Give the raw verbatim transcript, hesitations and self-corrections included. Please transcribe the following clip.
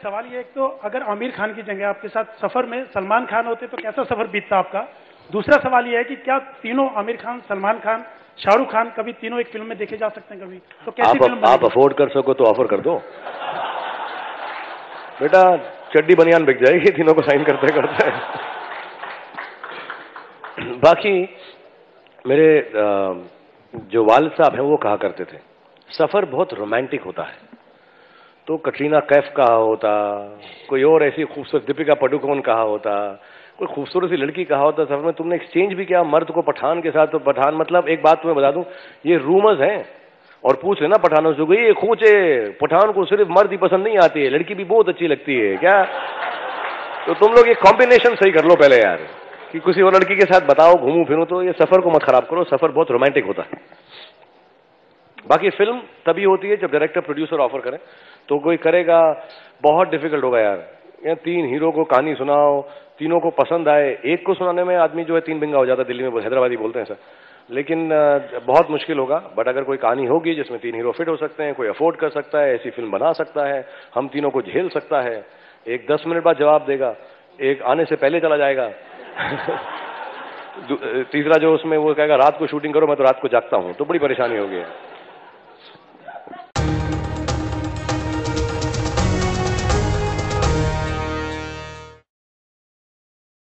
सवाल ये, एक तो अगर आमिर खान की जगह आपके साथ सफर में सलमान खान होते तो कैसा सफर बीतता आपका? दूसरा सवाल ये है कि क्या तीनों आमिर खान, सलमान खान, शाहरुख खान कभी तीनों एक फिल्म में देखे जा सकते हैं कभी? तो कैसी आप, फिल्म आप अफोर्ड कर सको तो ऑफर कर दो बेटा, चड्डी बनियान बिक जाएगी तीनों को साइन करते करते। बाकी मेरे जो वालिद साहब हैं वो कहा करते थे सफर बहुत रोमांटिक होता है। तो कटरीना कैफ कहा होता, कोई और ऐसी खूबसूरत दीपिका पादुकोण कहा होता, कोई खूबसूरत सी लड़की कहा होता सफर में, तुमने एक्सचेंज भी किया मर्द को पठान के साथ। तो पठान मतलब, एक बात तुम्हें बता दूं, ये रूमर्स हैं, और पूछ लेना पठानों से, ये खूंचे पठान को सिर्फ मर्द ही पसंद नहीं आती है, लड़की भी बहुत अच्छी लगती है क्या? तो तुम लोग ये कॉम्बिनेशन सही कर लो पहले यार, कि किसी और लड़की के साथ बताओ घूमू फिरूं। तो ये सफर को मत खराब करो, सफर बहुत रोमांटिक होता है। बाकी फिल्म तभी होती है जब डायरेक्टर प्रोड्यूसर ऑफर करें, तो कोई करेगा। बहुत डिफिकल्ट होगा यार, या तीन हीरो को कहानी सुनाओ, तीनों को पसंद आए। एक को सुनाने में आदमी जो है तीन बिंगा हो जाता है, दिल्ली में हैदराबादी बोलते हैं सर, लेकिन बहुत मुश्किल होगा। बट अगर कोई कहानी होगी जिसमें तीन हीरो फिट हो सकते हैं, कोई अफोर्ड कर सकता है, ऐसी फिल्म बना सकता है, हम तीनों को झेल सकता है, एक दस मिनट बाद जवाब देगा, एक आने से पहले चला जाएगा, तीसरा जो उसमें वो कहेगा रात को शूटिंग करो, मैं तो रात को जागता हूं, तो बड़ी परेशानी होगी।